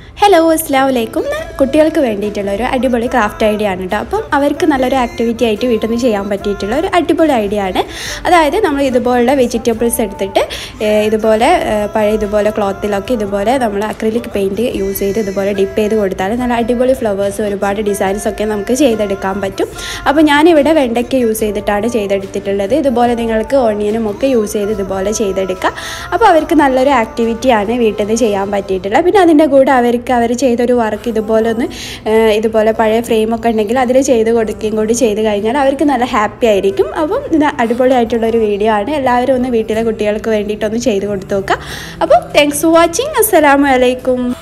Hello അസ്സലാമു കുട്ടികൾക്ക് വേണ്ടിയിട്ടുള്ള ഒരു അടിപൊളി ക്രാഫ്റ്റ് ഐഡിയ ആണ് കേട്ടോ. അപ്പം അവർക്ക് നല്ലൊരു ആക്ടിവിറ്റി ആയിട്ട് വീട്ടിൽ നിന്ന് ചെയ്യാൻ പറ്റിയിട്ടുള്ള ഒരു അടിപൊളി ഐഡിയ ആണ്. അതായത് നമ്മൾ ഇതുപോലുള്ള വെജിറ്റബിൾസ് എടുത്തിട്ട് പഴയ ഇതുപോലെ ക്ലോത്തിലൊക്കെ ഇതുപോലെ നമ്മൾ അക്രിലിക് പെയിൻറ്റ് യൂസ് ചെയ്ത് ഇതുപോലെ ഡിപ്പ് ചെയ്ത് കൊടുത്താൽ നല്ല അടിപൊളി ഫ്ലവേഴ്സ് ഒരുപാട് ഡിസൈൻസൊക്കെ നമുക്ക് ചെയ്തെടുക്കാൻ പറ്റും. അപ്പോൾ ഞാനിവിടെ വെണ്ടയ്ക്ക യൂസ് ചെയ്തിട്ടാണ് ചെയ്തെടുത്തിട്ടുള്ളത്. ഇതുപോലെ നിങ്ങൾക്ക് ഓണിയനും ഒക്കെ യൂസ് ചെയ്ത് ഇതുപോലെ ചെയ്തെടുക്കാം. അപ്പോൾ അവർക്ക് നല്ലൊരു ആക്ടിവിറ്റിയാണ് വീട്ടിൽ നിന്ന് ചെയ്യാൻ പറ്റിയിട്ടുള്ളത്. പിന്നെ അതിൻ്റെ കൂടെ അവർ ചെയ്തൊരു വർക്ക് ഇതുപോലെ പഴയ ഫ്രെയിമൊക്കെ ഉണ്ടെങ്കിൽ അതിൽ ചെയ്ത് കൊടുക്കുകയും കൂടി ചെയ്ത് കഴിഞ്ഞാൽ അവർക്ക് നല്ല ഹാപ്പി ആയിരിക്കും. അപ്പം ഇത് അടിപൊളിയായിട്ടുള്ളൊരു വീഡിയോ ആണ്. എല്ലാവരും ഒന്ന് വീട്ടിലെ കുട്ടികൾക്ക് വേണ്ടിയിട്ടൊന്ന് ചെയ്ത് കൊടുത്തു നോക്കാം. അപ്പം താങ്ക്സ് ഫോർ വാച്ചിങ്. അസ്സലാമു അലൈക്കും.